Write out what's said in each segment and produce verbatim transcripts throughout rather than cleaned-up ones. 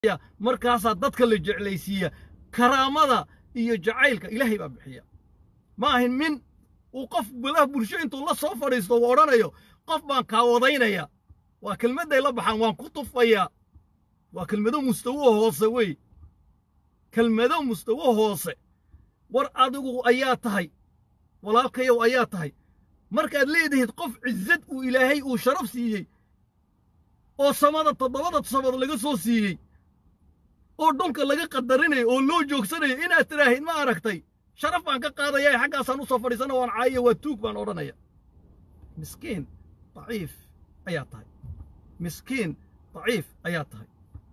markaasaa dadka la jeclaysiiya karaamada iyo jacaylka ilaahay baa bixiya ma ahin min uu qof balaha bulsho intuu la soo fadhiisto uu odhanayo qof baan kaa wadaynaya waa kelmadday la baxaan waan ku tufayaa waa kelmado mustawo hoose wey kelmado mustawo hoose war adigu ayaa tahay walaalkayow ayaa tahay markaad leedahay qof cizzad uu ilaahay uu sharaf siiyey oo samada toddobada samad laga soo siiyey oo dhulka laga qadarinayo oo loo joogsanayo inaad tiraahid ma aragtay sharaf baan ka qaadaya xaggaasaan u soo fadhiisana waan caayo waa tuug baan odhanaya miskiin daciif ayaa tahay miskiin daciif ayaa tahay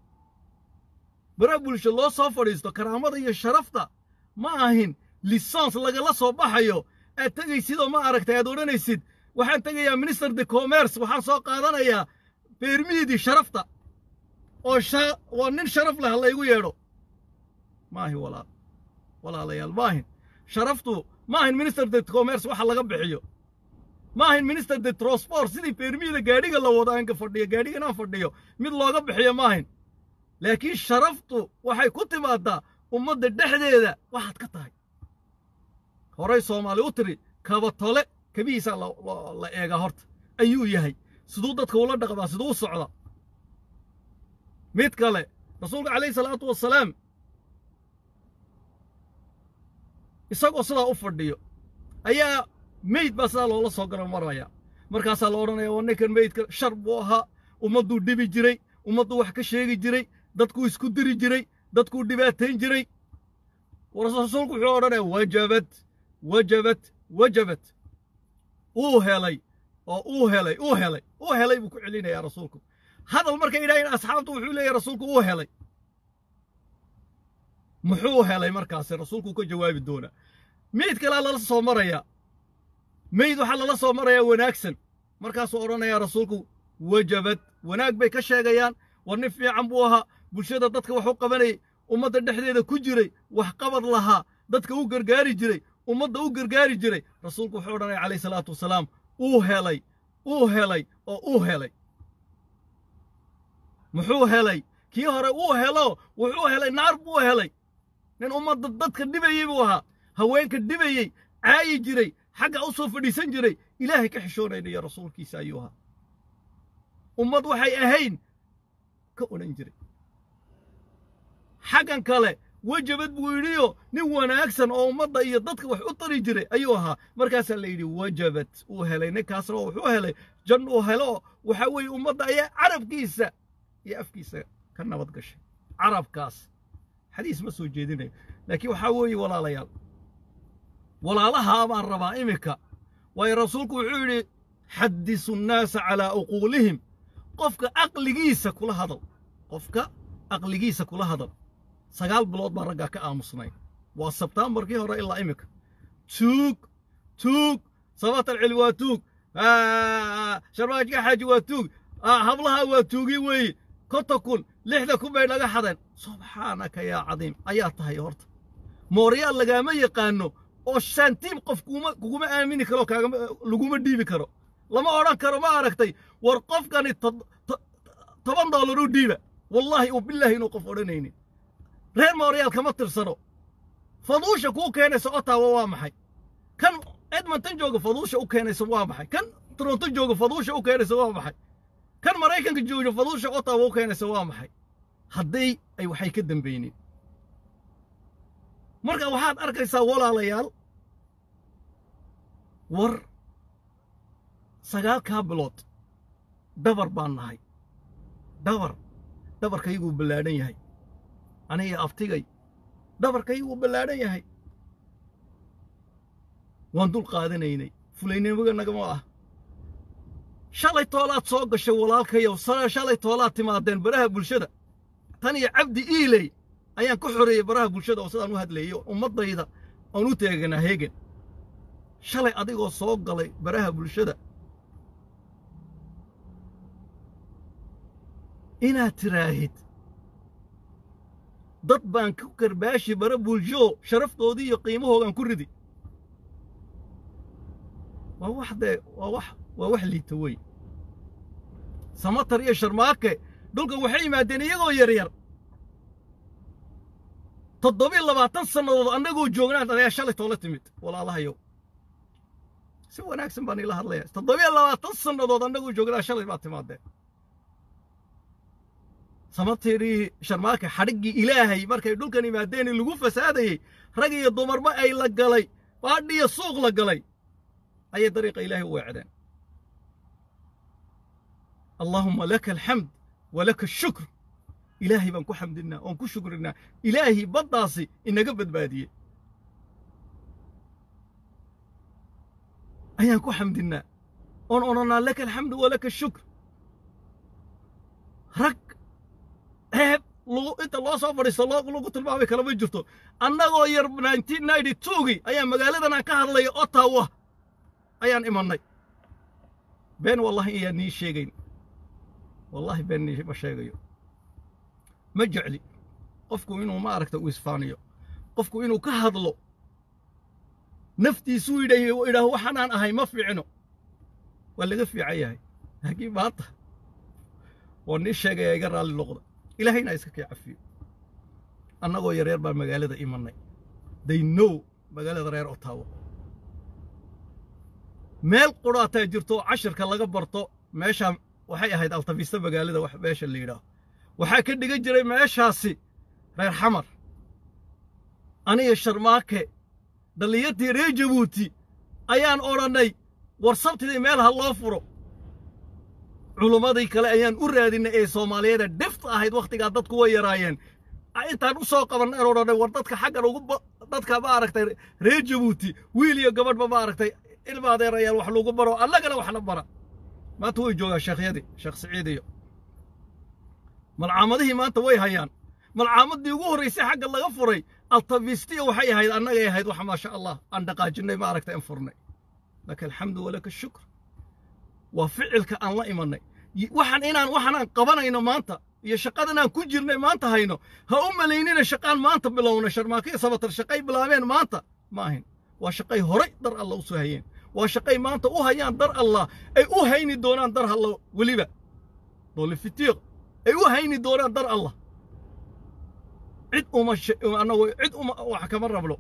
bara bulsho loo soo fadhiisto karaamada iyo sharafta ma ahin lisaans lagala soo baxayo aad tegaysidoo ma aragtay aad odhanaysid waxaan tegayaa minister de commerce waxaan soo qaadanayaa beermiidii sharafta oo waa nin sharaf leh laygu yeedho maahi walaal walaalayaal maahin sharaftu maahin minister de commerce waxa laga bixiyo maahin minister de transport sidii beermiida gaadhiga la wado aanka fadhiyo gaadhigan aan fadhiyo mid looga bixiyo maahin laakiin sharaftu waxay ku timaadaa ummadda dhexdeeda waxaad ka tahay horay soomaali u tiri kaba tole kabihiisaa la eegaa horta ayuu yahay siduu dadka ula dhaqmaa siduu u socda mid kale rasuulka calayhi salaatu wassalaam isagoo sidaa u fadhiyo ayaa meyd baa sidaa loola soo garan maraya markaasaa la odhanaya waa ninkan meydka shar buu ahaa ummadduu dhibi jiray ummadduu wax ka sheegi jiray dadkuu isku diri jiray dadkuu dhibaatayn jiray rasuulku wuxuu odhanaya wajabad wajabad wajabad uu helay oo uu helay uu helay uu helay buu ku celinayaa rasuulku hadal markay yidhaaheen asxaabtu wuxuu leeyahay rasuulku uu helay muxuu helay markaasi rasuulku ka jawaabi doonaa meyd kalaa lala soo marayaa meyd waxaa lala soo marayaa wanaagsan markaasuu odhanayaa rasuulku wajabad wanaag bay ka sheegayaan war nin fiican buu ahaa bulshada dadka wax u qabanayay ummadda dhexdeeda ku jiray wax qabad lahaa dadka u gargaari jiray ummadda u gargaari jiray rasuulku wuxuu odhanaya calayhi salaatu wasalaam uu helay uu helay oo uu helay muxuu helay kii hore uu helo wuxuu helay naar buu helay nin ummadda dadka dhibayey buu ahaa haweenka dhibayey caayi jiray xagga u soo fadhiisan jiray ilaahay ka xishoonaynayo rasuulkiisa ayuu ahaa ummad waxay ahayn ka odhan jiray xaggan kale wajabad buu yidhiyo nin wanaagsan oo ummadda iyo dadka wax u tari jiray ayuu ahaa markaasaa la yidhi wajabad uu helay ninkaasna wuxuu helay jan uu helo waxaa weeye ummadda ayaa carabkiisa iyo afkiisa ka nabad gashay carabkaas xadiis ma soo jeedinayo laakiin waxaa weeye walaalayaal walaalahaa baan rabaa iminka waayo rasuulku wuxuu yidhi xadisu nnaasa calaa uquulihim qofka aqligiisa kula hadal qofka aqligiisa kula hadal sagaal bilood baan raggaa ka aamusnay waa sebtaambarkii hore ilaa iminka tuug tuug sabatal celi waa tuug sharmaajka xaaji waa tuug hablaha waa tuugi weeye konta kun lixda kun bay naga xadeen subxaanaka yaa cadiim ayaa tahay horta mooryaal lagaama yaqaano oo shaantiim qof kuguma aamini karo laguma dhiibi karo lama odhan karo ma aragtay war qofkani toban doolar u dhiiba wallaahi u bilaahi inuu qof odhanaynin reer mooryaal kama tirsano faduusha kuu keenaysa ottawa waa maxay kan edmonton jooga faduusha u keenaysa waa maxay kan toronto jooga faduusha u keenaysa waa maxay kan maraykanka jooga faduusha ottawa u keenaysa waa maxay hadday ay waxay ka dambayneen marka waxaad arkaysaa walaalayaal war sagaalkaa bilood dabar baan nahay dabar dabarkayguu ballaadhan yahay aniga aftigay dabarkayguu ballaadhan yahay waan dul qaadanaynay fulaynimoga nagama ah shalay toolaad soo gashay walaalkayow shalay toolaad timaadeen baraha bulshada tan iyo cabdi iiley ayaan ku xoreeyey baraha bulshada oo sidaan u hadlayay ummaddayda oon u teeganaa heegan shalay adigoo soo galay baraha bulshada inaad tiraahid dad baan ku karbaashi bara bulsho sharaftoodii iyo qiimahoogaan ku ridi waa wax dee waa wax waa wax liita wey samatar iyo sharmaake dhulka waxay yimaadeen iyagoo yaryar toddobiyo labaatan sannadood annagoo joognaan ayaa shalay toola timid walaalahayow si wanaagsan baan ila hadlayaa toddobiyo labaatan sannadood annagoo joognaa shalay baa timaadeen sababteedii sharmaake xadhiggii ilaahay markay dhulkan yimaadeen lagu fasaadayey rag iyo dumarba ay la galay baadhiyo suuq la galay ayay dariiqa ilaahay u weecdeen allahumma laka alxamd walaka ashukr ilaahay baan ku xamdinaa oon ku shukrinaa ilaahay baddaasi inaga badbaadiyey ayaan ku xamdinaa oon odhanaa laka alxamdu walaka ashukr rag ceeb inta loo soo fadhiisto lagu tilmaamay kalama jirto annagoo yar nineteen ninety two-gii ayaa magaaladan aan ka hadlaya Ottawa ayaan imannay been wallahi iyaan nii sheegayn wallahi been nii ma sheegayo ma jecli qofku inuu ma aragta u isfaaniyo qofku inuu ka hadlo naftiisu yidhaahdo idhaaho waxaan ahay ma fiicno waa laga fiican yahay laakiin maanta waa nii sheegaya iga raalli noqda ilaahayna iska kii cafiyo annagoo yareer baan magaalada imannay they know magaalada reer Ottawa meel quraataa jirto cashirka laga barto meesha waxay ahayd altavista magaalada wax meesha la yiraahdo waxaa ka dhigan jiray meeshaasi reer xamar aniga sharmaake dhaliyadii reer Jabuuti ayaan oranay war sabtidii meel ha loo furo culumadii kale ayaan u raadinay ee Soomaaliyeed dhifta ahayd waqtiga dadku way yaraayeen intaan u soo qabanay oranay war dadka xaggan ugu dadka ma aragtay reer Jabuuti wiil iyo gabadh ma aragtay ilma adeerayaan wax lagu baro annagana wax la bara maanta way joogaa sheekhyadii sheekh Saciid iyo malcaamadihii maanta way hayaan malcaamadii ugu horeysay xagga laga furay altavistiya waxay ahayd annaga ay ahayd wax ma sha Allah aan dhaqaajinay ma aragtay in furnay laka alxamdu walaka ashukr wa ficilka aan la imanay waxaan inaan waxaan qabanayno maanta iyo shaqadan aan ku jirnay maanta hayno ha u maleynina shaqaan maanta bilowna sharmaakay sabatar shaqay bilaabeen maanta ma ahin waa shaqay horay dar Allah u soo hayeen waa shaqay maanta u hayaan dar Allah ay u hayni doonaan dar Allah waliba dolifitiq ay u hayni doonaan dar Allah cid uma anagu cid uma wax kama rablo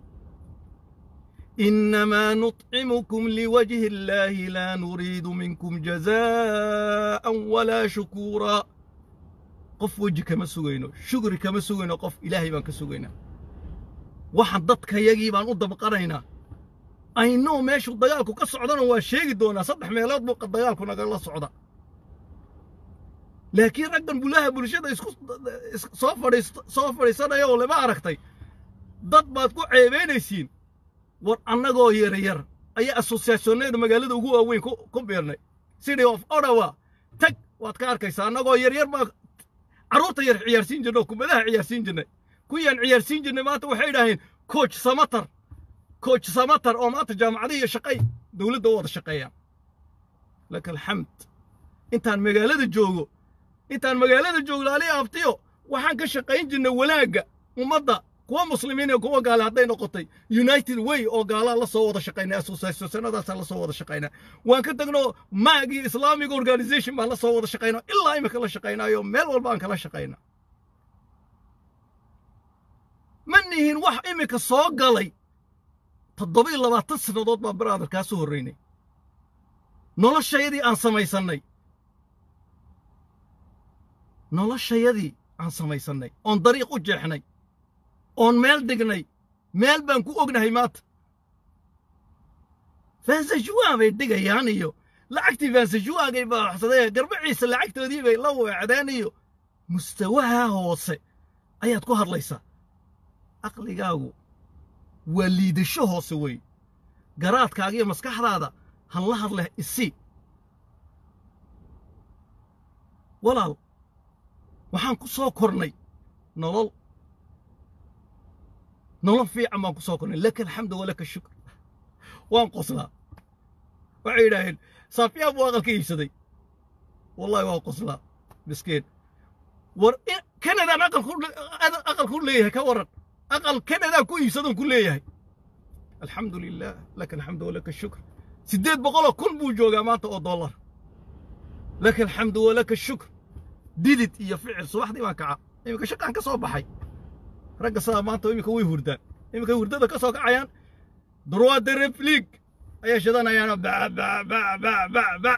إنما نطعمكم لوجه الله لا نريد منكم جزاء ولا شكورا قف وجهك ما سوينو شكرك ما سوينو قف إلهي بان كسوينا waxaan dadka yagii baan u dabaqanaynaa ayno meeshu dagaalku ka socdana waa sheegi doonaa saddex meelood buu dagaalku nagala socda laakiin raggan bulaha bulshada isku soo fadhiisto soo fadhiisanaya oo lama aragtay dad baad ku ceebeynaysiin war annagoo yar yar ayaa associationada magaalada ugu waaweyn ku beernay city of Ottawa tag waad ka arkaysaa annagoo yar yar baa caruurta yar ciyaarsiin jirnay kubadaha ciyaarsiin jirnay كويان عيارسين جنة مات وحيدهين كوتش سمتر كوتش سمتر أو مات جامعية شقي دولة دوار شقية لك الحمد إنتان مقالة الجوجو إنتان مقالة الجوجو لالي أفتيو وحان كشقين جنة ولاقة ومضى كوا مسلمين وكوا قال هدين نقطي يونايتد واي أو قال الله صوّد شقينا أسوسياسيون سنة ده الله صوّد شقينا وان كنت تقولوا ماجي إسلامي أورجانيزيشن ما الله صوّد شقينا إلا إما كلا شقينا يوم ميل والبان كلا شقينا منهن وح إمك الصوق قالي تضبي الله ما تصل ضد ما برادر كاسو الريني نولا الشيء دي عن سماي سني نولا الشيء دي عن سماي سني on طريق وجحني on ميل دقني ميل بانكو أجنهي مات فانسجوا بيدقى يعني يو لعكتي فانسجوا جاي بحصديه قرب عيسى لعكتو دي بيلو عدانيو مستواها هوسي أيات كوهر ليسا aqligaagu waa liidasho hoose wey garaadkaaga iyo maskaxdaada han la hadleh isi walaal waxaan ku soo kornay nolol nolol fiican baan ku soo kornay laka alxamdu walaka shukr waan qoslaa waxay yidhaaheen saafiyaa buu aqalka iibsaday wallahi waan qoslaa miskiin war kanadaan aqal ku leeyahay ka waran أقل كندا كويس هذا كله هاي الحمد لله لك الحمد ولك الشكر سديت بقوله كل بوجو جماعة أو دولار لك الحمد ولك الشكر ديدت يا فعل صباح دي ما كعب يمكن شك عن كصوب حي ragga sidaa maanta imika way hurdaan imika hurdada ka soo kacayaan droit de réplique ayay shidanayaan ba ba ba ba ba ba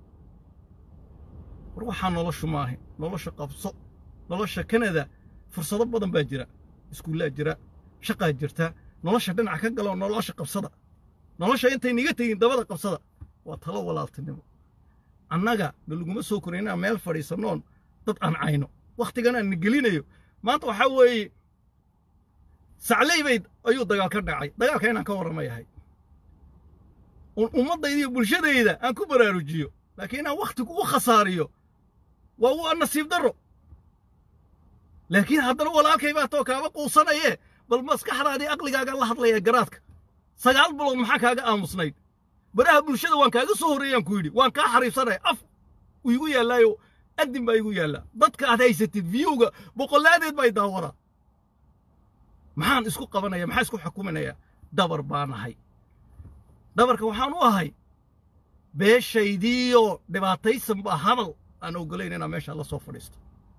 war waxaa noloshu maahay nolosha qabso nolosha Canada fursado badan baa jira iskuulaa jira shaqaa jirta nolosha dhinac ka galo nolosha qabsada nolosha intay niga tagin dabada qabsada waa talo walaaltinimo annaga naluguma soo koreynaa meel fadhiisanoon dad aan cayno waqtigan aan gelinayo maanta waxa weeye saclay bay ayuu dagaal ka dhacay dagaalka inaan ka waramayahay ummadayda iyo bulshadayda aan ku baraarujiyo laakiin aan waqti ku khasaariyo waa uu nasiib daro laakiin haddana walaalkay baa too kaaba quusanaye bal maskaxdaadii aqligaaga la hadlaya garaadka sagaal bilood maxaa kaaga aamusnayd baraha bulshada waan kaaga soo horeeyaan ku yidhi waan kaa xariibsanay af igu yaalaayo adin baa igu yaallaa dadka aad haysatid viewga boqolaadeed bay daawadaa maxaan isku qabanaya maxaa isku xukuminaya dabar baan ahay dabarka waxaan u ahay beeshaydiiyo dhibaataysan baa hadal aan ogolayn inaan meesha la soo fadhiisto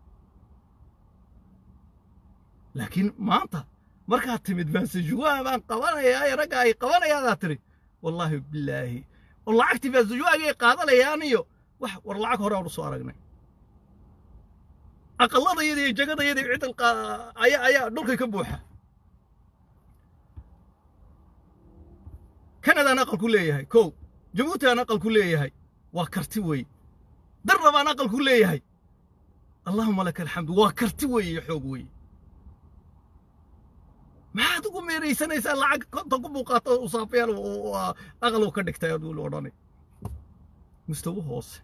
laakiin maanta markaad timid baansajuwaa baan qabanayaa ragga ay qabanayaadaa tiri wallaahi bilaahi oo lacagtii baansajuwaagay qaadanayaan iyo wax war lacag hore aan u soo aragnay aqalladayada iyo jagadayada iyo cidal ayaa ayaa dhulkay ka buuxa كندا نقل كلية كو جيبوتي نقل كلية وكرتي وي درب نقل كلية اللهم لك الحمد وكرتي وي حوقوي ما تقول ميري سنة يسأل لعك تقول بقاط وصافيال وأغلو كدك يقول وراني مستوى هوس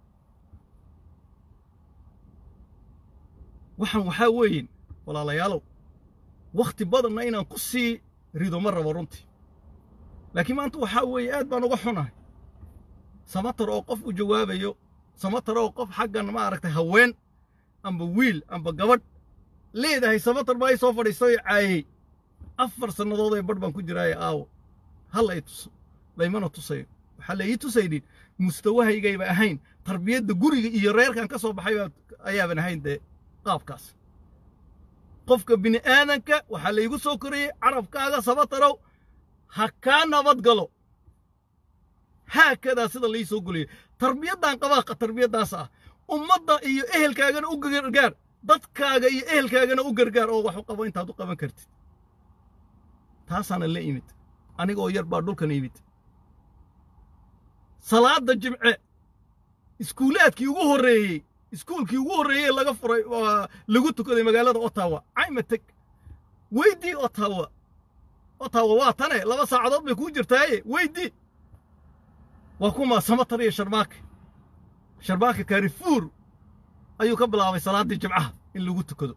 وحن وحاوين ولا لا يالو وقت بدل إنا نقصي ريدو مرة ورنتي لكن ما أنتوا حاوي آد بانو قحنا سمطر أوقف وجوابيو سمطر أوقف حقا ما عرفت هوين أم بويل أم بقبض ليه ده هي سمطر باي صوفر يسوي عاي أفر سنة ضوضي بربان كجراي أو هلا يتص ليمانو تصي وحلا يتصيدين مستواها يجي بقى هين تربية دجوري يرير كان كسر بحياة أيام هين ده قاف كاس قفك بني آنك وحلا يجو سكري عرف كذا سمطرو هكان نبض قالوا هكذا سيد اللي يسوقلي تربية دان قواقة تربية داسة أمضى إيه إهل كاجن أوجرجار ضد كاجا إيه إهل كاجن أوجرجار أو وحقة وين تادو قبل كرت تاسان اللي يمت أنا جو يربى دول كان يمت صلاة الجمعة سكولات كي يوه الرئي سكول كي يوه الرئي لقى فري لقيته كذا مقالات أوتاوا عيمتك ويدي أوتاوا أوتاوا واتني لما ساعدت بيكون جرتاي ويدي وكما سمطري شرباك شرباك كاريفور أيو قبل على صلاة الجمعة اللي قلت كذا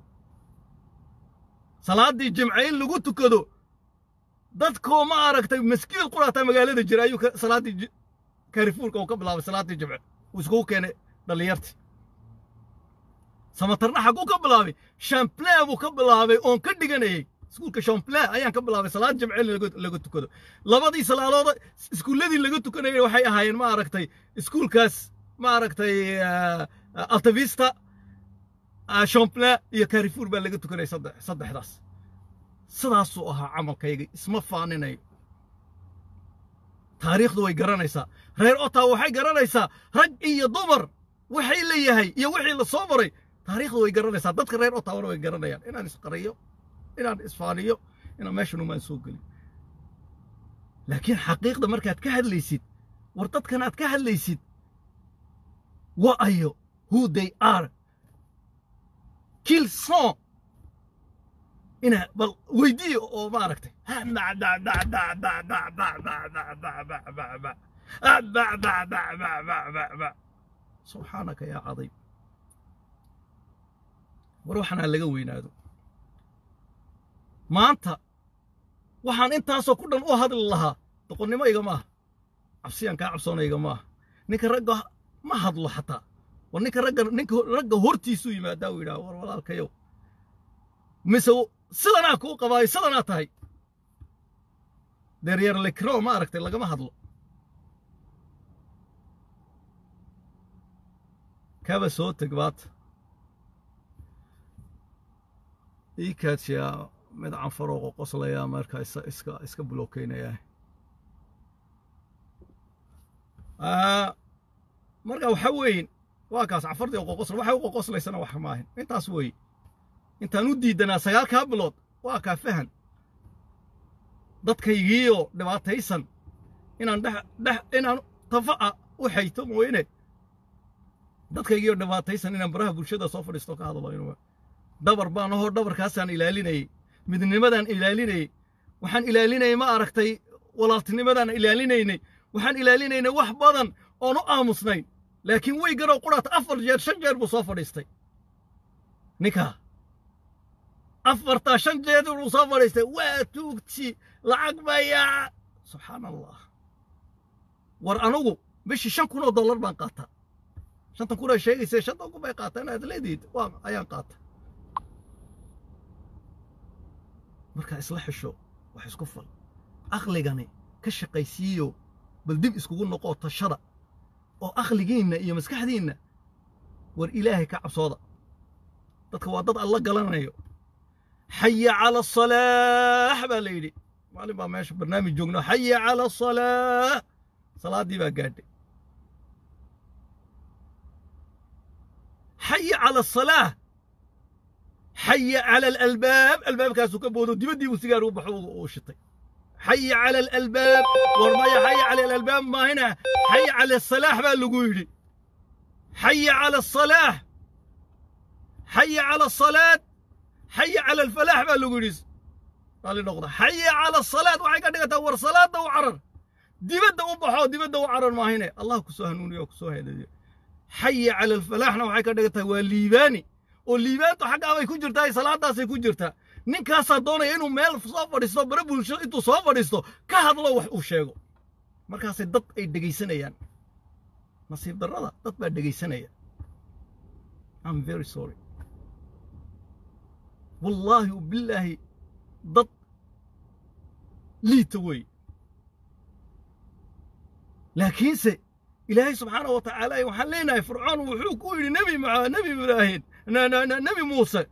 صلاة الجمعة اللي قلت كذا ضدكم ما عرفت مسكين القرى تام قال لي جرى أيو صلاة كاريفور كو قبل على صلاة الجمعة وسكو كان ضليرتي سمطرنا حقو قبل على شامبلا وقبل على أون كدقني سكول كشامبلا أيام قبل على صلاة الجمعة اللي قلت اللي قلت كذا لبضي صلاة سكول الذي اللي قلت كنا وحي هاين ما عرفتي سكول كاس ما عرفتي ألتفيستا شامبلا يا كاريفور بقى اللي قلت كنا صدق صدق حداس صدق سوءها عمل كيجي اسمه فانيني تاريخ دوي قرانيسا غير أوتا وحي قرانيسا رج إيه ضمر وحي اللي هي يا وحي اللي صبري تاريخ دوي قرانيسا ضدك غير أوتا وروي قرانيان إنا نسقريو إنا إسفانيو إنا ماشي نو منسوق لي لكن حقيقة مركات كهل ليسيد ورطت كانت كهل ليسيد وأيو who they are كيل صون إنا بل ويديو أو باركتي با با با با با با با با با با با با با با با با با با سبحانك يا عظيم وروحنا اللي قوينا هذا ما أنت waxaan intaasoo ku dhan u hadli lahaa doqonnimo igama ah cabsiyaan kaa cabsoona igama ah ninka ragga ma hadlo xataa war ninka ragga ninka ragga hortiisu yimaadaa uu yidhaha war walaalkayow mise sidanaa kuu qabaay sidanaa tahay deryar lekro ma aragtay lagama hadlo kaba soo teg baata إيكاتيا مدعم فروق قصلا يا مركا إسكا إسكا إسكا بلوكين يا آه مركا وحوين واكاس عفرتي وقصلا وحوق قصلا سنة وحماهن أنت أسوي أنت نودي دنا سيال كابلود واكا فهن dadkaygiiyo dhibaataysan inaan dhex dhex inaan tafa'a u xayto mooyane dadkaygiiyo dhibaataysan inaan baraha bulshada soo fadhiisto ka hadlo inuu dabar baan oo dabarkaasaan ilaalinay midnimadan ilaalinay waxaan ilaalinay ma aragtay walaaltinimadan ilaalinaynay waxaan ilaalinaynay wax badan oo nu aamusnayn laakiin way garow quraat afar jeer shan jeer buu soo fadhiistay ninka أفرتا شن جيدو وصفر يستي واتوكتي لعق بايا سبحان الله ور أنوغو بشي شن كونو دولار بان قاتا شن تكورا شيء يسي شن تكو باي قاتا أنا أدليديد وام أيان قاتا مركا إصلاح الشو وحيس كفل أخلقاني كشقيسيو بل دب إسكوغون نقوة تشرع أو أخلقيننا إيا مسكحديننا ور إلهي كعب صودا تتكوادد الله قلنا حي على الصلاة بالليل معلم ما ماشي برنامج جوجنا حي على الصلاة صلاة دي بقى قاعدة حي على الصلاة حي على الألباب الباب كاسو كبودو دي بدي وسيجار وبحو وشطي حي على الألباب ورمايا حي على الألباب ما هنا حي على الصلاة باللقويدي حي على الصلاة حي على الصلاة حي على الفلاح باللقوريس قال لي نقطة حي على الصلاة وحي قد يتور صلاة وعرر دي بده وبحو دي بده وعرر ما هنا الله كسوها نوني وكسوها هذا حي على الفلاح وحي قد يتور الليباني والليبان تو حق أبي كجرتا هي صلاة داسي كجرتا نكاسا دونا إنه ميل صافر يستو بربو شو إنتو صافر يستو كهذا الله وح وشيء مركز الضط أي دقي سنة يعني نصيب درلا ضط بعد دقي سنة يعني I'm very sorry والله وبالله ضد لي توي لكن سي إلهي سبحانه وتعالى وحلينا فرعون وحوك ويلي نبي مع نبي إبراهيم نبي موسى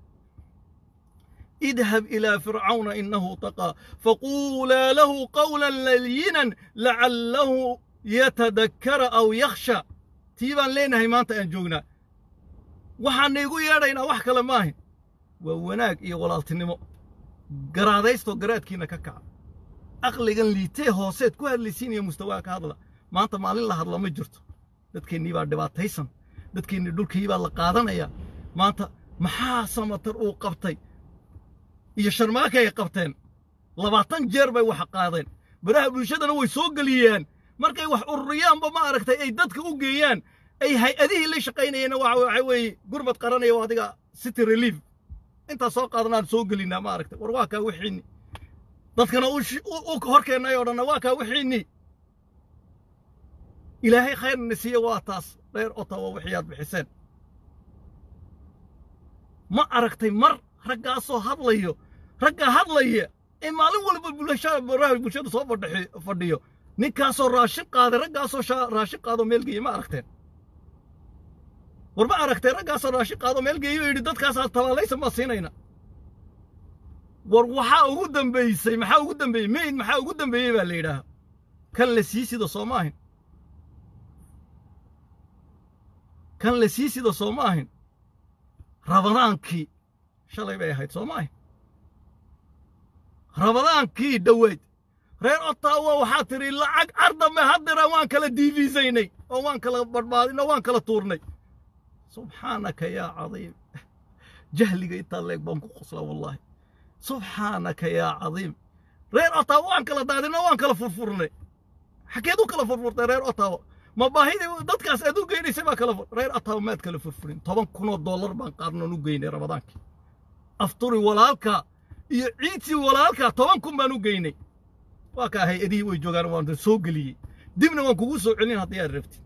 اذهب إلى فرعون إنه طغى فقولا له قولا لينا لعله يتذكر أو يخشى تيبان لينا هيمانتا أنجونا وحان يقول يا رينا وحكا لماهن ووناك إيه walaaltinimo garaadaysto garaadkiina ka kaca aqligan liitee hooseed ku hadlaysiin iyo mustawa ka hadla maanta maalin la hadla ma jirto dadkeenii baa dhibaataysan dadkeenii dhulkii baa la qaadanaya maanta maxaa samatar uu qabtay iyo sharmaaka ay qabteen labaatan jeer bay wax qaadeen baraha bulshadana way soo galiyeen markay wax ururiyaanba ma aragtay ay dadka u geeyaan ay hay-adihii la shaqaynayeen waxa way gurmad qaranaya adiga city relief انت سوق قادنا سوق لنا ما عرفت ورواكا وحيني dadkana uu horkeenay oo dhan waa ka wixini ilaahay khayr nasiyo waa taas dheer oo tawa wixiyaad bixiseen ma aragtay mar ragga soo hadlayo ragga hadlaya ee maalin walba bulshada baraha bulshada soo fadhiyo ninkaas oo raashin qaaday raggaas oo raashin qaado meel geeyay ma aragteen warba aragtay raggaas oo raashin qaado meel geeyo yiri dadkaas tabaalaysa ma siinayna war waxa ugu dambeysay maxaa ugu dambeeyay meed maxaa ugu dambeeyay baa leeyahay kan la siisida Soomaaliya kan la siisida Soomaaliya rabadaankii shalay bay ahayd Soomaaliya rabadaankii dhaweyd reer Ottawa waxa tiri lacag ardame hadira waan kala diifiisaynay oo waan kala badbaadinay waan kala tuurnay subhanaka ya عظيم jahliga inta leeg baan ku qosla wallahi سبحانك يا عظيم رير أطاوان كلا دادنا وان كلا فرفرني حكيدو كلا فرفرت رير أطاو ما باهيدي دادكاس أدو جيني سبا كلا فر رير أطاو مات كلا فرفرين طبعا كنو دولار بان قارنا نو جيني رمضانك أفطري ولالكا عيتي ولالكا طبعا كن بانو جيني واكا هي إدي ويجوغان وان سوق لي دمنا وان كوغوسو علين هطيا رفتي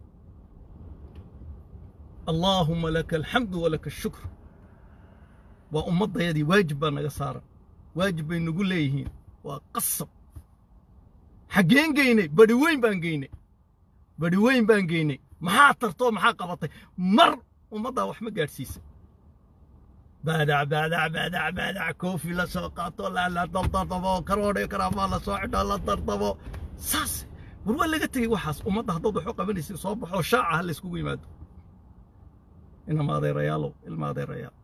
اللهم لك الحمد ولك الشكر وأمضى يدي واجب بان قصارا واجب إن نقول ليه وقصب حقين جيني بدي وين بان جيني بدي وين بان جيني ما حاطرتو ما حاقبطي مر ومضى وحمد قارسيس بادع بادع بادع بادع كوفي لا سوقاتو لا لا طلطبو كروني كرافا لا سوعدو لا طرطبو ساس war laga tagay waxaas ummadda hadda wuxuu qabanaysa soo baxo shaaca hal isku yimaado ina ma adeerayaalo ilma adeerayaal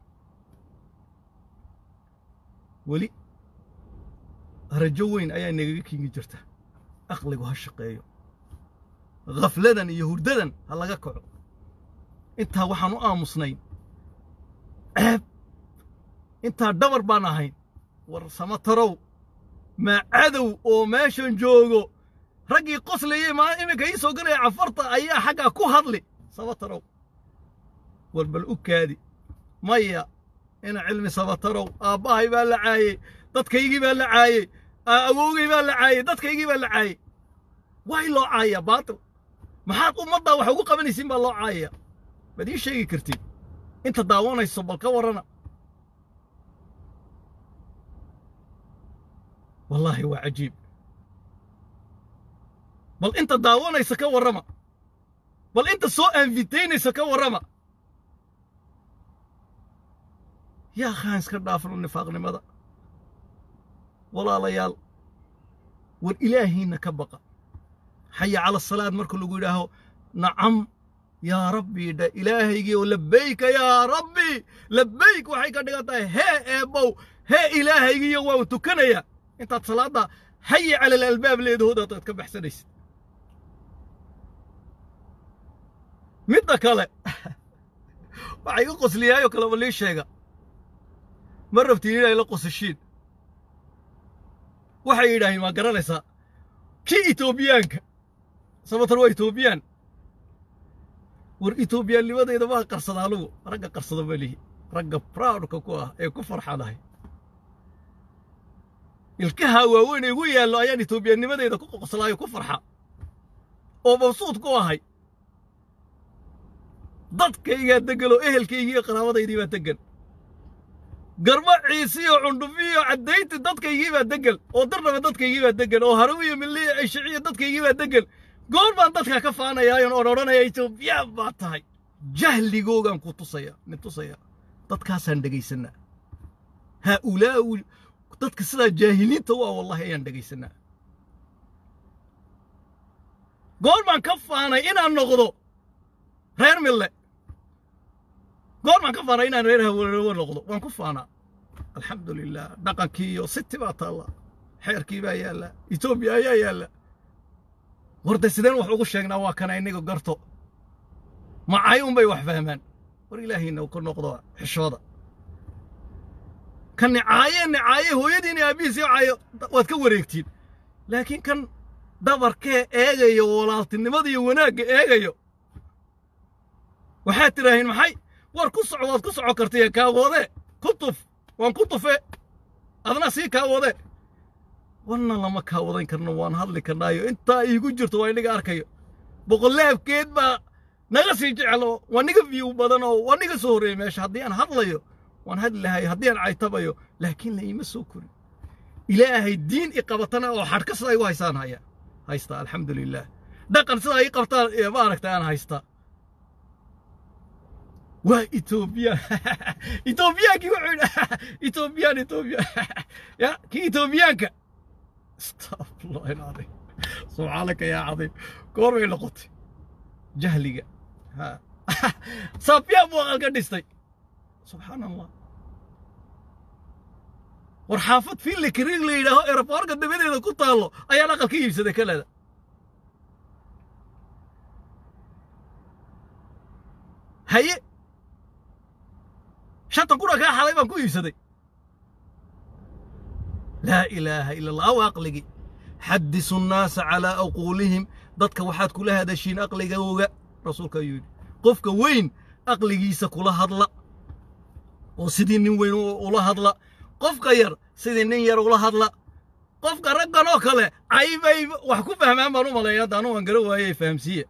wali rajo weyn ayaa naga kiingi jirta aqligu ha shaqeeyo غفلدن iyo hurdadan ha laga kaco inta waxaan u aamusnay ceeb inta dabar baan ahayn war samatarow ma cadow oo meeshan joogo ragii qoslayay ma imika ii soo galay cafarta ayaa xaga ku hadli samatarow war bal u kaadi maya ina cilmi samatarow aabahay baa la caayay dadkaygii baa la caayay awowgay baa la caayay dadkaygii baa la caayay way loo caaya baatil maxaad ummadda wax ugu qabanaysiin baa loo caaya badii sheegi kartid inta daawanayso bal ka warana wallahi waa cajiib bal inta daawanayso ka warama bal inta soo inviteynayso ka warama yaa khaans ka dhaafno nifaaqnimada walaalayaal war ilaahina ka baqa حي على الصلاة مركو لو يراهو نعم يا ربي ده إلهي ولبيك يا ربي لبيك وحي كدغتا هي ابو هي إلهي و تكنيا انت صلاة حي على الألباب ليدهودا تكبح سنيس مدة كلا waxay u qosliyaayo kala wali sheega marabtiina ila qosashiin waxay yiraahdeen ma garanaysa ki Etoobiyaanka sabatar waa Etoobiyaan war Etoobiyaan limadeeda waa qarsadaa lugu ragga qarsada walihi ragga proud ka ku ah ee ku farxadahay ilkaha waaweyn ee ugu yaalo ayaan Etoobiyaan nimadeeda ku qoslaayo ku farxa oo mabsuud ku ahay dadkayga degalo ehelkayga iyo qaraabadaydii baa degan garba ciisiyo cundufiyo cadaynti dadkaygii baa degan oo darnaba dadkaygii baa degan oo harawiyo milliye ay shiciyo dadkaygii baa degan goor baan dadka ka faanayaan oo oranaya Itoobiya baa tahay jahligoogan ku tusaya mid tusaya dadkaasaan dhageysanaa ha ulaa dadka sida jaahiliinta waa wallahi ayaan dhageysanaa goor baan ka faanay inaan noqdo reer mille goor baan ka faanay inaan reer haweeney noqdo waan ku faanaa alxamdulillah dhaqankii iyo sitti baa taala xeerkii baa yaala Itoobiya ayaa yaala warda sideen wax ugu sheegnaa waa kana inaga garto macay un bay wax fahmaan war ilaahayna ku noqdo xishooda kan caaye caaye hooyadiina abiisi caayo waad ka wareegtiin laakiin kan dabarkee eegayo walaaltinimada iyo wanaagga eegayo waxaad tiraahin maxay war ku socod ku socod kartay ka wade kutuf waan kutufe adna si ka wade wana lama ka wadan karno waan hadli karnaayo inta iigu jirto waa inaga arkayo boqolaabkeed ba naga sii jecelo waniga view badan oo waniga soo horeey meesha hadii aan hadlayo waan hadlahay hadii aan caytabayo laakiin la ima soo kori ilaahay diin iqabatana oo xarka sida ay u haysaan haya haysta alxamdulillah dhaqan sida ay qabtaan ee baaragta aan haysta وإثيوبيا إثيوبيا كي وعد إثيوبيا إثيوبيا يا كي إثيوبيانك استغفر الله العظيم سبحانك يا عظيم كوري لقطي جهلي ها صابيا بو القدستي سبحان الله ورحافظ في اللي كريغ لي له ايربور قد بديده ku taalo ayaa la qalka iibsaday kaleeda haye شطن كنا كا حلي بان كو يسدي لا اله الا الله واقلقي حدثوا الناس على اقولهم ضدك waxaad kula hadashiin aqligooga rasuulka yiri qofka weyn aqligiisa kula hadla oo sidii nin weyn ula hadla qofka yar sidii nin yar ula hadla qofka raggan oo kale aybay wax ku fahmaan baan u maleeyaa daan oo garan waayay fahamsiye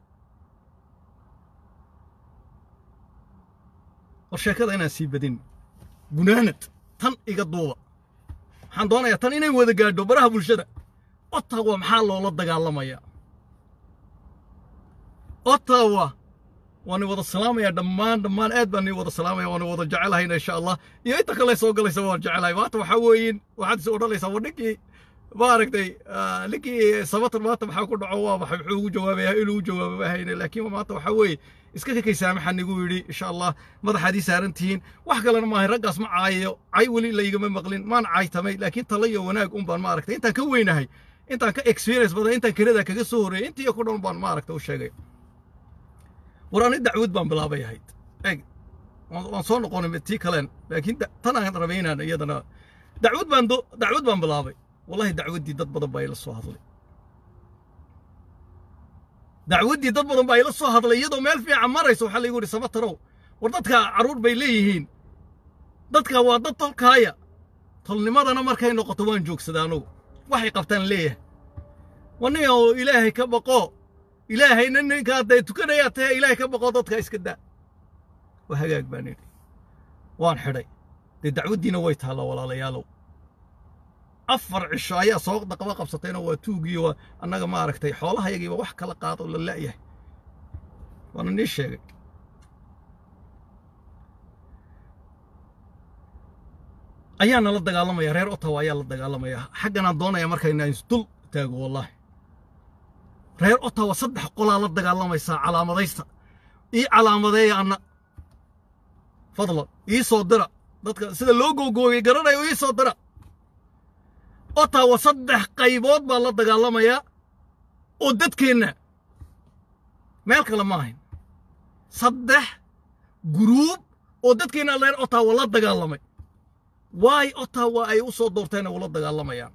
warshakada inaan sii badin gunaanad tan iga duuba waxaan doonayaa tan inay wada gaadho baraha bulshada Ottawa maxaa loola dagaalamaya Ottawa وأنا وضع السلام يا دمان دمان أد بني وضع السلام يا وأنا وضع جعلها هنا إن شاء الله يا إنت كله يسوق الله يسوي جعلها ما تبحوين واحد سؤال الله يسوي لكي بارك دي آه لكي صوت ما تبحكوا دعوة بحبوا جوابها إلو جوابها هنا لكن ما تبحوي إسكت كي سامح أن يقول إن شاء الله ماذا حديث أنتين وحكى لنا ما هي رقص مع عاي عاي ولي اللي يجمع مقلين ما نعاي تمي لكن طليه وناك أم بان مارك أنت كوينه هي أنت كإكسبيرينس بدأ أنت كذا كجسوري أنت يكون أم بان مارك توشجع وراني دعوت بان بلا بي هيد إيه وانصون قون متي كلن لكن تنا ربينا يدنا دعوت بان دو دعوت بان بلا بي والله دعوت دي ضد بدن باي لسو هادلي دعوت دي ضد بدن باي لسو هادلي يدو مeel fiican marayso waxa la yiri samatarow war dadka caruur bay leeyihiin dadka waa dad tolkaaya tolnimadana markay noqoto waan joogsadaan oo waxay qabtaan leeyahay waniyo ilaahay ka baqo ilaahayna ninka haday tukanaya tahay ilaahay ka baqo dadka iska daa wa hagaag baan yiri waan xidhay dee dacwadiina way taala walaalayaalow afar cisho ayaa soo dhaqba qabsatayna waa tuugiyo annaga ma aragtay xoolaha yagiiba wax kala qaado la laayahay waana nii sheegay ayaana la dagaalamaya reer Ottawa ayaa la dagaalamaya xaggana doonaya markayna isdul taago wallahi reer Ottawa saddex qolaa la dagaalamaysa calaamadaysta ii calaamadeeya anna fadlan ii soo dira dadka sida loo googooyay garanayo ii soo dira Ottawa saddex qaybood baa la dagaalamaya oo dadkeena meel kale ma ahayn saddex group oo dadkeena reer Ottawa la dagaalamay waay Ottawa ay u soo doorteen oo la dagaalamayaan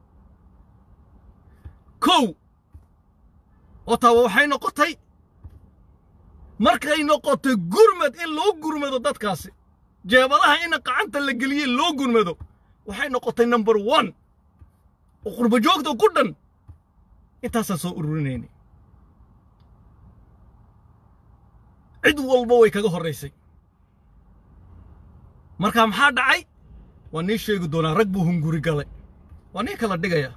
kow Ottawa waxay noqotay markay noqotay gurmad in loo gurmado dadkaasi jeebadaha in qacanta la galiyo loo gurmado waxay noqotay number one oo qurbo joogto ku dhan intaas soo ururinayni cid walba way kaga horeysay marka maxaa dhacay waan nii sheegi doonaa rag buu hunguri galay waan nii kala dhigaya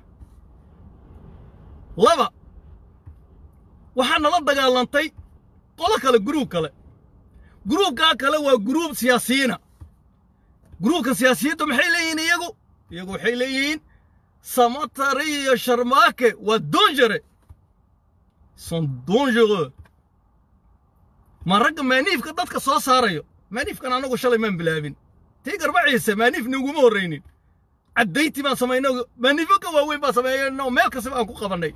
laba waxaana la dagaalantay qolo kale group kale groupka kale waa group siyaasiyiina groupka siyaasiyiintu maxay leeyihiin iyagu iyagu waxay leeyihiin Samatari iyo Sharmaake waa dangereux sont dangereux ma rag maaniifka dadka soo saarayo maaniifkan anagu shalay maan bilaabin tii garbaciisa maaniif nuguma horeynin cadayti baan sameeyno maaniifka waaweyn baan sameeyno meel kasta aan ku qabanay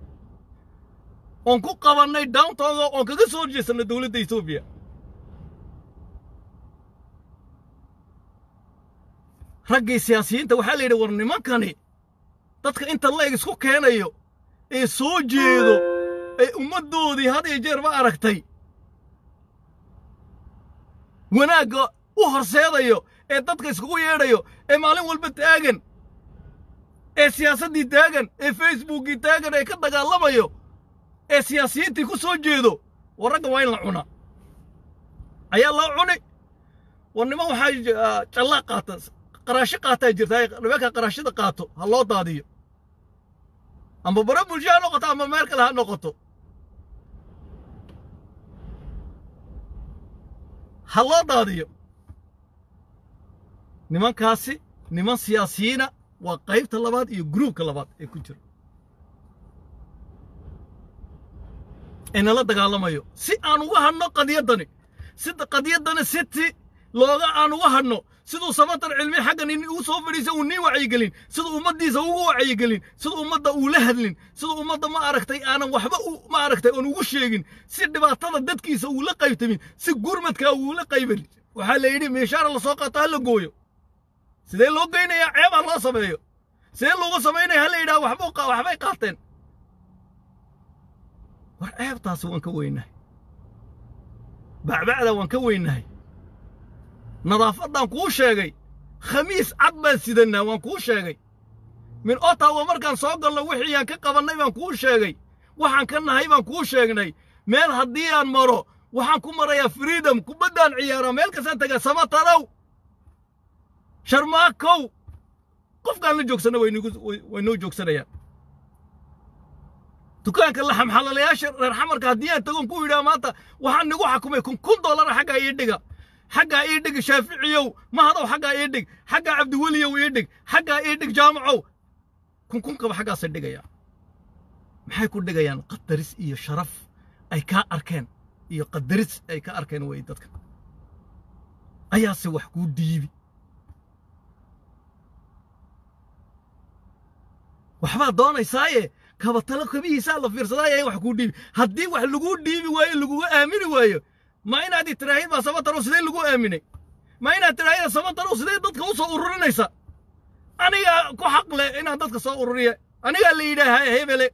on ku qabanay downtown oo kaga soo jeesana dawladda Itoobiya ragga siyaasiyiinta waxa la yiri war nimankani dadka inta la isku keenayo ee soo jeedo ee ummadoodii had iyo jeer ma aragtay wanaaga u horseedayo ee dadka isku yeedhayo ee maalin walba taagan ee siyaasadii taagan ee facebookii taagan ee ka dagaalamayo ee siyaasiyiintii ku soo jeedo waragga waa in la cuna ayaa la cunay warnimo waxay jalla qaata qaraashi qaata jirtay nimanka qaraashida qaato ha loo daadiyo ama bara bulshada noqoto ama meel kale ha noqoto ha loo daadiyo nimankaasi niman siyaasiyiina waa qaybta labaad iyo groupka labaad ee ku jira in la dagaalamayo si aan uga hadno qadiyadani sida qadiyadani city looga aan uga hadno sidoo samatar cilmi xaqan in uu soo fadhiiso uu nii wacyi gelin sidoo ummadiisa ugu wacyi gelin sidoo ummadda uu la hadlin sidoo ummadda ma aragtay aanan waxba ma aragtay oo ugu sheegin si dhibaatada dadkiisa uu la qaybtamin si gurmadka uu la qaybin waxa la yiri meeshaan la soo qaataa la gooyo sidee loo geynaya ceeb loo sameeyo sidee loogu sameeynaya hal ila waxba waxbay qaateen war ceebtaas waan ka weynahay bacbacda waan ka weynahay nadaafadan ku sheegay khamiis cad baan sidana waan ku sheegay min Ottawa markaan soo galno wixii aan ka qabanay baan ku sheegay waxaan ka nahay baan ku sheegnay meel hadii aan maro waxaan ku marayaa freedom ku badaan ciyaara meel ka san taga Samatarow Sharmaakow qofkaan la joogsana way nagu way noo joogsanayaan dukaanka laxam xalalayaasha reer xamarka haddii aan tagon ku yidhaa maanta waxaan nagu xakumay kun kun dollar xaggaa ii dhiga xaggaa ii dhig shaaficiyow mahadow xaggaa ii dhig xaggaa cabdiweliyow ii dhig xaggaa ii dhig jaamacow kun kunkaba xaggaasay dhigayaan maxay ku dhigayaan qadaris iyo sharaf ay kaa arkeen iyo qadaris ay ka arkeen way dadka ayaase wax kuu dhiibi waxbaa doonaysaaye kaba talo kabihiisaa la fiirsadaaye wax kuu dhiibi haddii wax laguu dhiibi waayo laguga aamini waayo ma inaad tiraahid baa samataro sidee lagu aaminay ma inaad tiraahid samataro sidee dadka u soo ururinaysa aniga ku xaq leh inaan dadka soo ururiye aniga la yidhaahaa hebele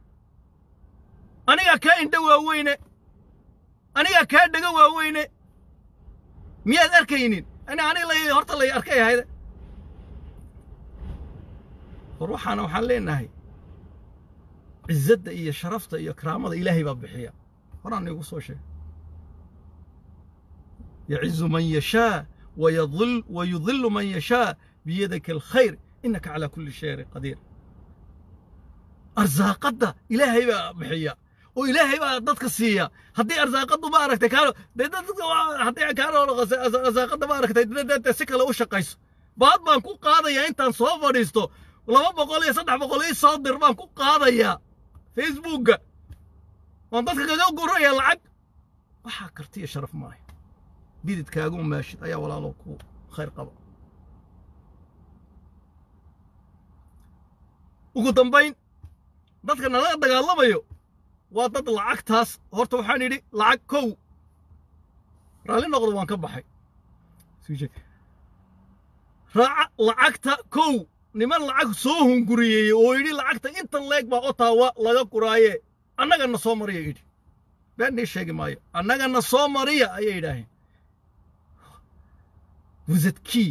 aniga kaa indha waaweyne aniga kaa dhaga waaweyne miyaad arkaynin ana aniga lay horta lay arkay ahayde war waxaana waxaan leenahay cizzada iyo sharafta iyo karaamada ilaahay baa bixiya horaan igu soo sheeg يعز من يشاء ويضل ويضل من يشاء بيدك الخير إنك على كل شيء قدير أرزاقنا إلهي بحيا وإلهي ضدك السيا هدي أرزاقنا بارك تكارو هدي كارو أرزاقنا بارك تسكر لو شقيس بعد ما نكون قاضي أنت نصوف وريستو ولما بقول يا صدق بقول لي صادر ما نكون قاضي يا فيسبوك وانتك جو قرر يا العب وحكرتي شرف معي بيدت كاغون ماشي أيا ولا لوكو خير قبل وقدام بين dadka nala dagaalamayo waa dad lacagtaas horta waxaan yiri lacag kow raali noqdo waan ka baxay raaca lacagta kow niman lacag soo hunguriyay oo yiri lacagta inta leeg baa Ottawa laga quraaye annaga na soo mariya yiri baan sheegi maayo annaga na soo mariya ayay yiraahdeen wazadkii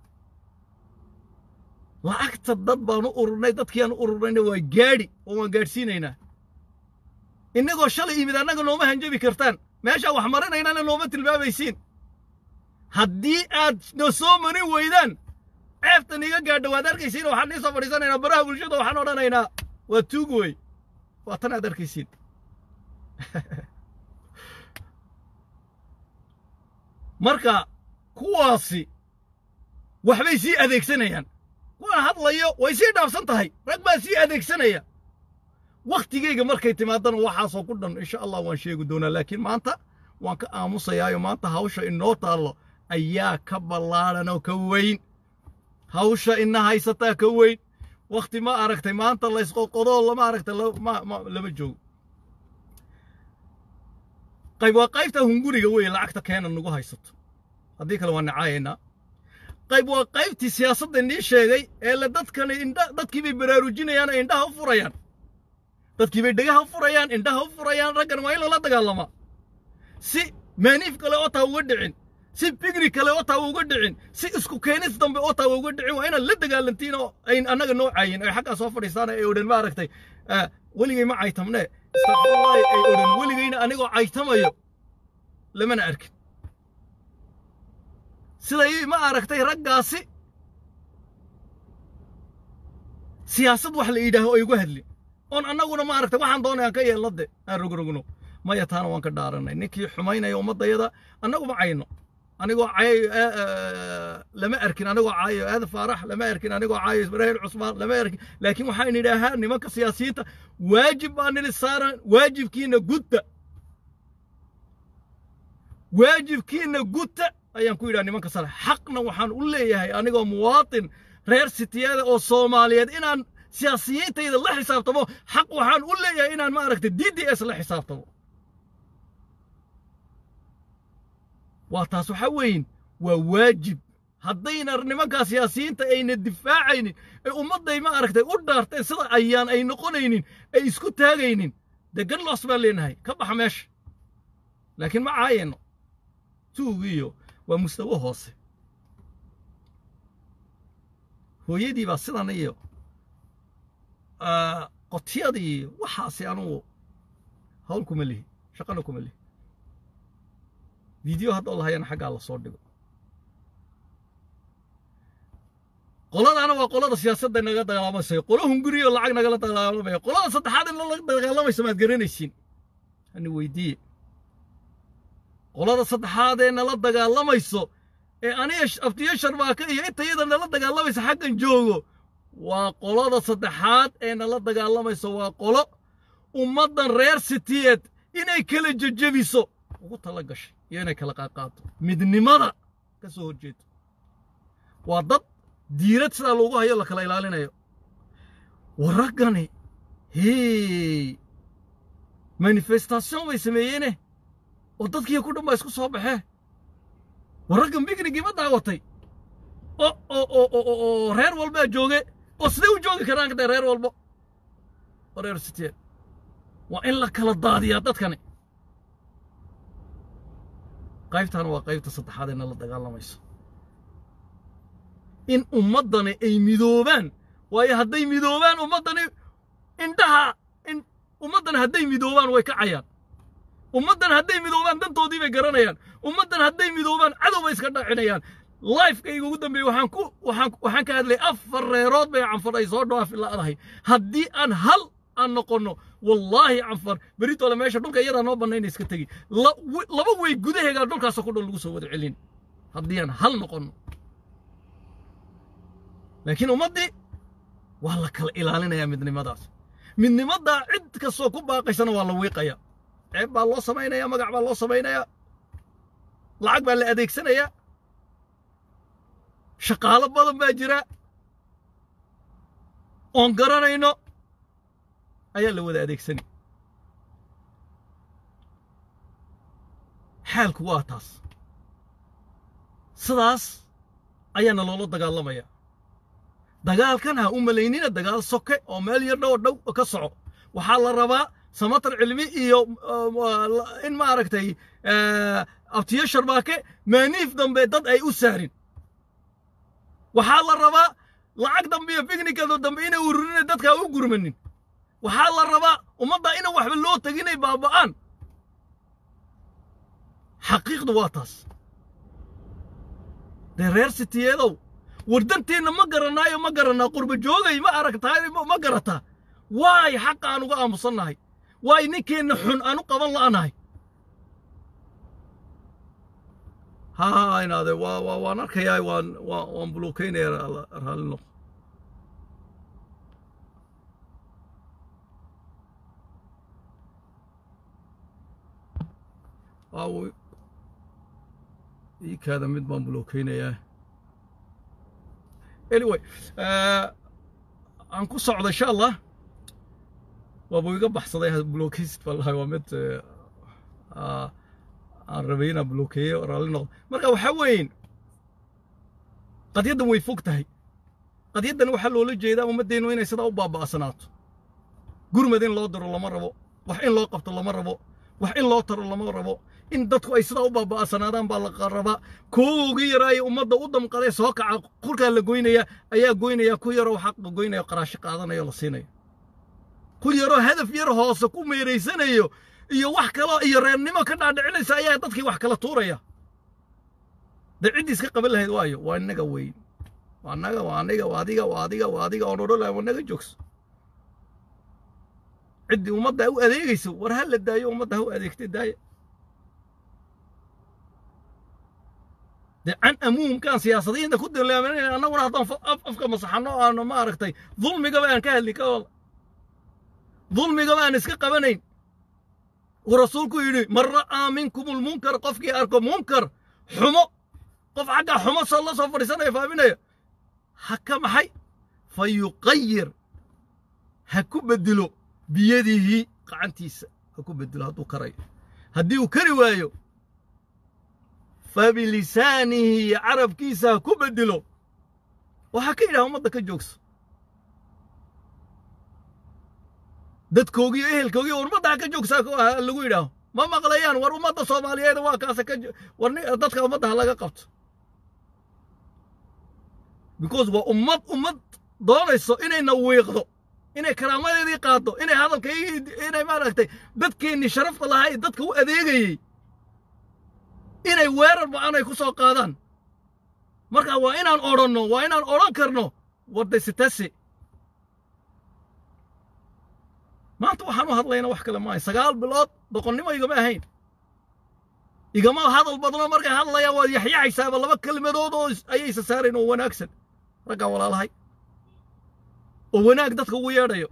lacagta dad baan u ururnay dadkii aan u ururnayna waa gaadhi oo waan gaadhsiinaynaa innagoo shalay yimid annaga nooma hanjabi kartaan meesha wax marinaynana nooma tilmaamaysiin haddii aad no soo marin weydaan ceebtan iga gaadha waad arkaysiin waxaan nii soo fadhiisanaynaa baraha bulshada waxaan odhanaynaa waa tuug wey waa tan aad arkaysiin marka kuwaasi waxbay sii adeegsanayaan waan hadlayo way sii dhaafsan tahay rag baa sii adeegsanaya waqtigeyga markay timaadana waxaasoo ku dhan insha allah waan sheegi doonaa laakiin maanta waan ka aamusayaayo maanta hawsha inoo taallo ayaa ka ballaaran oo ka weyn hawsha ina haysataa ka weyn waqti ma aragtay maanta la isqoqodo lama aragtay lama joogo qayb waa qaybta hunguriga wey lacagta keena nagu haysato haddii kale waan nacayaynaa qayb waa qaybtii siyaasadda nii sheegay ee la dadkani indha dadkii bay baraarujinayaan ee indhaha u furayaan dadkii bay dhegaha u furayaan indhaha u furayaan raggan waa in lala dagaalamaa si maaniif kale Ottawa uga dhicin si bigri kale Ottawa uga dhicin si isku keenis dambe Ottawa uga dhicin waa inaad la dagaalantiin oo ay annaga noo caayin ay xaggaa soo fadhiistaan ee odhan ma aragtay weligay ma caytamne astagfirullah ay odhan weligayna anigoo caytamayo lamana arkin siday ma aragtay raggaasi siyaasad wax la yidhaaho ay uga hadlin oon annaguna ma aragtay waxaan doonayaan ka yeelade aan rogrogno maya taana waan ka dhaaranay ninkii xumaynaya ummadayada annagu ma cayno anigoo cay lama arkin anigoo caayo aad faarax lama arkin anigoo caayo ibraahim cusmaan lama arkin laakiin waxaan idhaahaa nimanka siyaasiyiinta waajib baan nili saaran waajibkiina gudda waajibkiina gudda ayaan ku yidhaha nimanka sare xaqna waxaan u leeyahay anigoo muwaatin reer sitiyada oo Soomaaliyeed inaan siyaasiyiintayda la xisaabtamo xaq waxaan u leeyahay inaan ma aragtay D D S la xisaabtamo waa taas waxa weyn waa waajib haddayna nimanka siyaasiyiinta ayna difaacaynin ee ummaday ma aragtay u dhaarteen sida ayaan ay noqonaynin ay isku taagaynin degan loos baan leenahay ka baxa meesha laakiin ma caayino tuugiyo waa mustawa hoose hooyadii baa sidan iyo qotiyadii waxaasi anugu hawl kuma lihi shaqana kuma lihi فيديو هذا الله ينحق على صور دقو qoladaana waa qolada siyaasadda naga dagaalamaysa qolo hunguriyo lacag naga dagaalamaya qolada saddexaad in la dagaalamaysa maad garanaysiin ani weydiiye qolada saddexaad ee nala dagaalamayso ee aniga aftiyo sharbaaka iyo inta iyada nala dagaalamaysa xaggan joogo waa qolada saddexaad ee nala dagaalamayso waa qolo ummaddan reer City-eed inay kala jajabiso ugu tala gashay iyo inay kala qaaqaato midnimada ka soo horjeedo waa dad diirad sida loogu hayo la kala ilaalinayo waragani hee manifestation way sameeyeen oo dadkii ku dhambaa isku soo baxee waragan bignigi ma daawatay oo oo oo reer walba jooge oo sidee u joogi karaan ka reer walba reer City waa in la kala daadiyaa dadkani qaybtan waa qaybta saddexaad ee la dagaalamayso in ummadani ay midoobaan waayo hadday midoobaan ummadani indhaha in ummadani hadday midoobaan way ka cayaan ummadani hadday midoobaan dantoodii bay garanayaan ummadani hadday midoobaan cadow bay iska dhacinayaan life-kayga ugu dambeeyay waxaan ku waxaan waxaan ka hadlay afar reerood bay canfaray soo dhaaf ilaa adahay haddii aan hal aan noqono wallahi canfar berito la meesha dhulka yara noo banayn iska tagi laba way gudaheega dhulkaas ku dhul lagu soo wada celin haddii aan hal noqono laakiin ummadii waa la kala ilaalinayaa midnimadaas midnimada cid ka soo ku baaqaysana waa la wiiqaya ceeb baa loo sameynaya magac baa loo sameynaya lacag baa la adeegsanaya shaqaale badan baa jira oon garanayno ayaa la wada adeegsanay xaalku waa taas sidaas ayaana loola dagaalamaya dagaalkan ha u malaynina dagaal soke oo meel yar dhow dhow ka soco waxaa la rabaa samatar cilmi iyo in ma aragtay aftiyo sharbaake maaniif dambe dad ay u saarin waxaa la rabaa lacag dambe iyo fiknikado dambe inay ururinay dadka u gurmanin waxaa la rabaa ummadda inaan waxba loo taginay baaba'aan xaqiiqdu waa taas dee reer City-eedow wardanteena ma garanaayo ma garanaa qurba joogay ma aragtaay ma garataa waay xaq aan uga aamusanahay waay ninkeena xun aan u qaban la'anahay ها هنا هذا وا وا ونركيا وان وان بلوكين رالنو أو إيك هذا مد بان بلوكين يا anyway أنكو صعد إن شاء الله وأبو يقبح صديق بلوكيست والله ومت آه الربينا بلوكيه ورالنا مركا وحوين قد يدن ويفوقتهي قد يدن وحلو لجيدا ومدين وين يسدا وبابا سنات غرمدين لو در لما ربو wax in loo qabto lama rabo wax in loo taro lama rabo in dadku ay sida u baaba'sanaadaan baa la qaraba koogi yaray ummadda u damqaday soo kaca qulka la goynaya ayaa goynaya ku yaro xaq goynaya qaraash qaadanayo la siinayo ku yaro hadaf yar hoos ku meereysanayo iyo wax kale iyo reernimo ka dhaadhicinaysa ayaa dadkii wax kala tuuraya dacidiis ka qabal lahayd waayo waa inaga weyn waa naga waa aniga waa adiga waa adiga waa adiga oo nolol waa naga joogs عدي ومضى هو أذيك ورها اللي دايو ومضى هو أذيك تداي ده عن أموم كان سياسيين ده كنت اللي من أنا وراح طنف أفكر مصحنا أنا ما أركتي ظلمي كمان كهلي كوال ظلمي كمان اسك قبنين ورسولكم يقول من رأى منكم المنكر قفك أركم منكر حمى قف حق حمى صلى الله عليه وسلم يفهمنا حكم حي فيقير هكو بدلو بيده قعنتيس هكو بدل هادو كراي هديو كري وايو فبلسانه عرب كيسا هكو بدلو وحكي لهم مدك الجوكس دد كوغي اهل كوغي ورمضا كجوكس اللي يراهو ما مقليان ورمضا صوماليين waa kaasa ka warni dadka ummadda laga qabto because waa ummad ummad doonayso inay naweeqdo inay karaamadeedii qaado inay hadalkayga inay maaragtay dadkeenni sharafta lahaay dadka u adeegayay inay weerar ba'an ay ku soo qaadaan marka waa inaan oranno waa inaan oran karno wadday sitasi maanta waxaan u hadlayna wax kale maahay sagaal bilood doqonnimo igama ahayn igama hadal badno markay hadlayaan waad yaxyaxaysaaba laba kelmadood oo ayay isa saareen oo wanaagsan raggaa walaalahay oo wanaag dadka ugu yeedhayo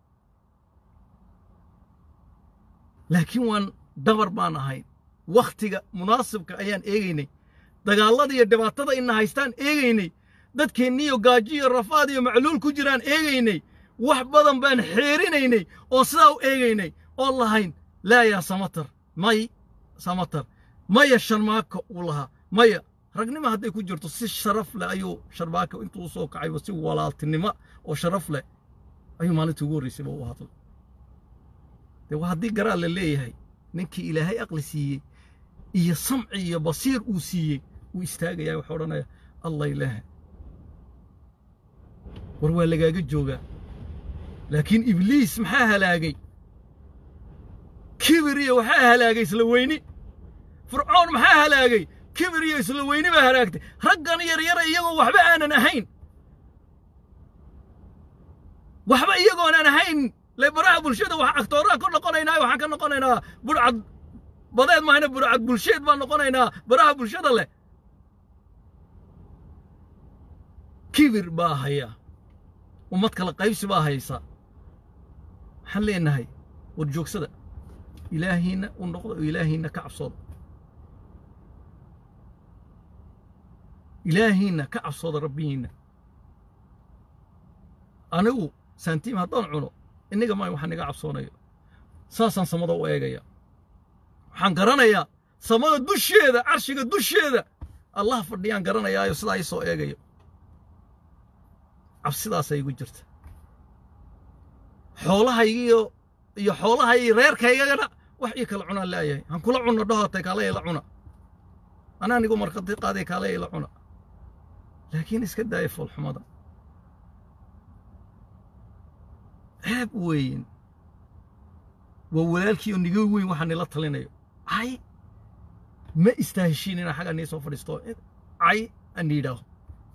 laakiin waan dabar baan ahayn wakhtiga munaasibka ayaan eegaynay dagaalada iyo dhibaatada ina haystaan eegaynay dadkeenniyo gaajo iyo rafaad iyo macluul ku jiraan eegaynay wax badan baan xeerinaynay oo sidaa u eegaynay oo lahayn laa yaa samatar may samatar maya sharmaako uu lahaa maya ragnimo hadday ku jirto si sharaf leh ayuu sharmaako intuu soo kacayba si walaaltinimo oo sharaf leh ayuu maalintii ugu horraysayba u hadlay dee waa haddii garaa la leeyahay ninkii ilaahay aqli siiyey iyo samci iyo basiir uu siiyey wuu istaagayaa wuxuu odhanayaa allah ilaaha war waa lagaaga joogaa laakiin ibliis maxaa halaagay kibir iyo waxaa halaagay isla weyni fircoon maxaa halaagay kibir iyo isla weyni baa halaagtay raggan yaryara iyagoo waxba aanan ahayn waxba iyagoo aanan ahayn lebaraha bulshada wax agtooraa ku noqonaynaa waxaan ka noqonaynaa burcad badeed maahna burcad bulsheed baan noqonaynaa baraha bulshada leh kibir baa haya ummad kala qaybsi baa haysa waxaan leenahay war joogsada ilaahiina u noqdo oo ilaahiina ka cabsooda ilaahiina ka cabsooda rabbihiina anigu saantiim haddaan cuno innaga maayo waxaan iga cabsoonayo saasaan samada u eegaya waxaan garanayaa samada dusheeda carshiga dusheeda allah fadhiyaan garanayaayo sidaa ii soo eegayo cabsidaasay igu jirta xoolahaygiiyo iyo xoolahay reerkaygagana wax ii kala cunaan laayahay han kula cunno dhahootay kaale ila cuna anaa anigu markhaati qaaday kaale ila cuna laakiin iska daaya foolxumada ceeb weyn waa walaalkii oo niga weyn waxaan nila talinayo ay ma istaaheshiin inaa xagga nii soo fadhiisto ay aan yidhaaho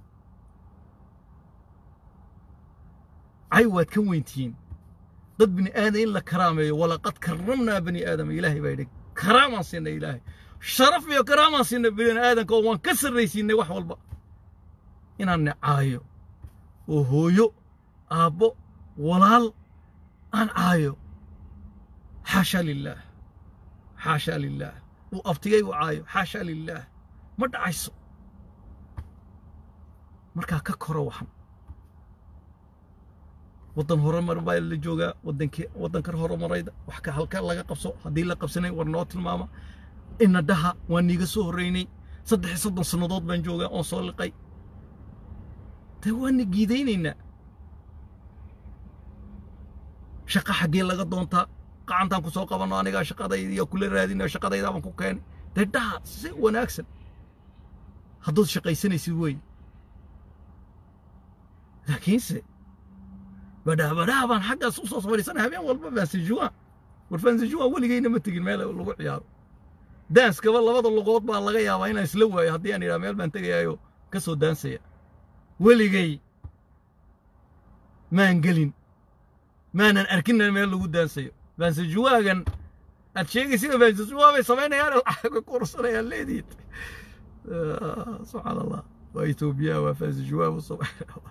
ay waad ka weyntihiin dad bini aadam in la karaameeyo walaqad karramnaa bani aadama ilaahay baa yidhi karaamaan siinay ilaahay sharaf iyo karaamaan siinay bini aadamka oo waan ka sarraysiinay wax walba inaan nicaayo oo hooyo aabbo walaal aan caayo xaasha lillaah xaasha lillaah uu aftigay u caayo xaasha lillaah ma dhacayso markaa ka koro waxan waddan horumar baa la joogaa waddankii waddankar horumarayda wax ka halka laga qabso haddii la qabsanay war noo tilmaama ina dhaha waan niiga soo horreynay saddex iyo soddon sannadood baan joogaa oon soo liqay dee waana giidaynaynaa shaqa xaggee laga doontaa qacantaan ku soo qabanno anigaa shaqadayda iyo kula raadinayo shaqadaydaa baan ku keenay dee dhaha si wanaagsan haddaad shaqaysanaysid weeye laakiinse بدأ بدأ بان حاجة صوص صبري سنة هبين والله بس الجوان والفنز الجوان ولي جينا متجين ماله اللغة عيار دانس كبر الله بدل اللغات بان لغيا وين يسلوها هدي يعني راميل بان تجي أيو كسو دانسية ولي جاي ما نقلين ما نركنا الميل لغة دانسية بس الجوان الشيء يصير بس الجوان بيسمعنا يعني الحاجة كورسنا يا ليديت آه سبحان الله وإثيوبيا وفاز الجوان والصبح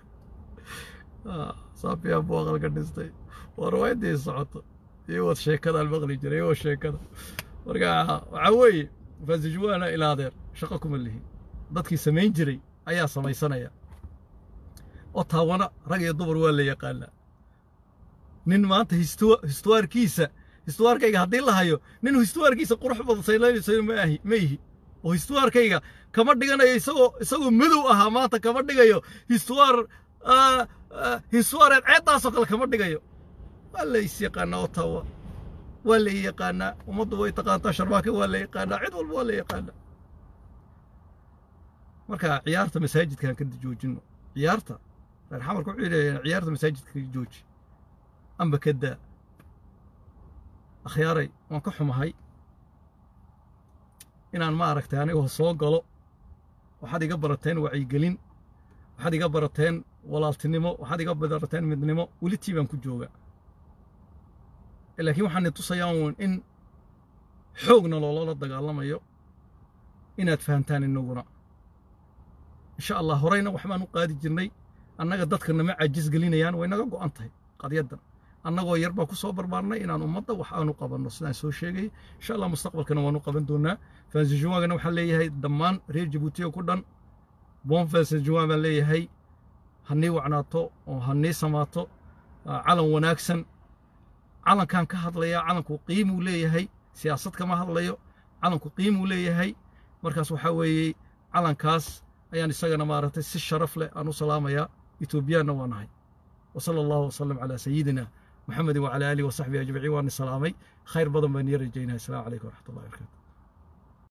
صافي أبو أغلق النستي وروايدي صعطة يوه الشيء كذا المغلي جري يوه الشيء كذا ورقع عوي فازجوانا إلى هذا شقكم اللي هي ضدك سمين جري أيا سمي سنة يا أطاونا رجع الضبر ولا يقال نين ما أنت هستوار هستوار كيسة هستوار كيجا هدي الله هيو نين هستوار كيسة قرح بعض سيلاني سيل ماهي ماهي وهستوار كيجا كمان دقنا يسوي يسوي مدو أهماته كمان دقيو هستوار آه هسوار عيطة سقل كمان دقيو ولا يسيقنا وطوا ولا يقانا ومضوا يتقاطع شرباكي ولا يقانا عيد ولا يقانا مركا عيارته مساجد كان كنت جوجنو عيارته الحمر كوعيد عيارته مساجد كنت جوج أم بكدا أخياري وان كحوم هاي إن أنا ما أركت أنا وهو صوق قالوا وحد يقبرتين وعيقلين وحد يقبرتين walaaltinimo waxaad iga badarteen midnimo weli tii baan ku jooga laakiin waxaan tusayaa in xoogna loola dagaalamayo inaad fahantaan inaguna insha Allah horeyna waxbaan u qaadi jirnay annaga dadka nama caajis gelinayaan way naga go'an tahay qadiyadan annagoo yar baa ku soo barbaarnay inaan ummadda wax aanu qabanno sidaan soo sheegay insha Allah mustaqbalkana waanu qaban doonaa faansijuwaagana waxaan leeyahay dhammaan reer Djibouti ku dhan boon faansijuwaag baan leeyahay hanii wacnaato oo hanii samaato calan wanaagsan calankan ka hadlaya calanku qiimo u leeyahay siyaasad kama hadlayo calanku qiimo u leeyahay markaas waxa weeyay calankaas ayaan isagana maaragtay si sharaf leh aan u salaamaya Ethiopiana waanahay وصلى الله وسلم على سيدنا محمد وعلى آله وصحبه أجمعين وأن سلامي خير بدن بني رجينا السلام عليكم ورحمة الله وبركاته